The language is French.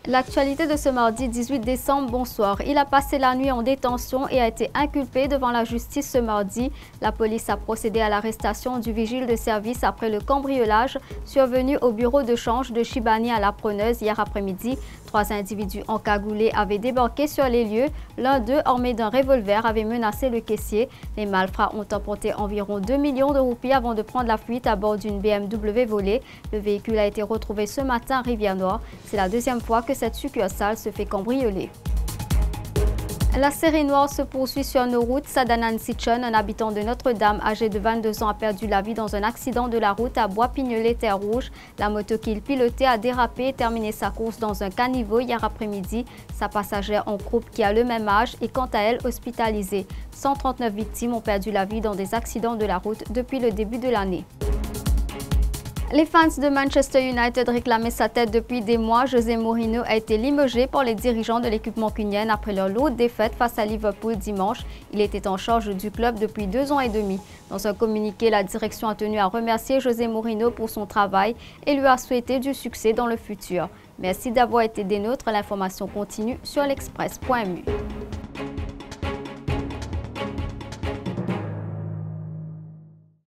L'actualité de ce mardi 18 décembre, bonsoir. Il a passé la nuit en détention et a été inculpé devant la justice ce mardi. La police a procédé à l'arrestation du vigile de service après le cambriolage survenu au bureau de change de Chibani à la Preneuse hier après-midi. 3 individus encagoulés avaient débarqué sur les lieux. L'un d'eux, armé d'un revolver, avait menacé le caissier. Les malfrats ont emporté environ 2 millions de roupies avant de prendre la fuite à bord d'une BMW volée. Le véhicule a été retrouvé ce matin à Rivière-Noire. C'est la deuxième fois que cette succursale se fait cambrioler. La série noire se poursuit sur nos routes. Sadanan Sichon, un habitant de Notre-Dame âgé de 22 ans, a perdu la vie dans un accident de la route à Bois-Pignolet-Terre-Rouge. La moto qu'il pilotait a dérapé et terminé sa course dans un caniveau hier après-midi. Sa passagère en groupe, qui a le même âge, est quant à elle hospitalisée. 139 victimes ont perdu la vie dans des accidents de la route depuis le début de l'année. Les fans de Manchester United réclamaient sa tête depuis des mois. José Mourinho a été limogé par les dirigeants de l'équipe mancunienne après leur lourde défaite face à Liverpool dimanche. Il était en charge du club depuis 2 ans et demi. Dans un communiqué, la direction a tenu à remercier José Mourinho pour son travail et lui a souhaité du succès dans le futur. Merci d'avoir été des nôtres. L'information continue sur l'express.mu.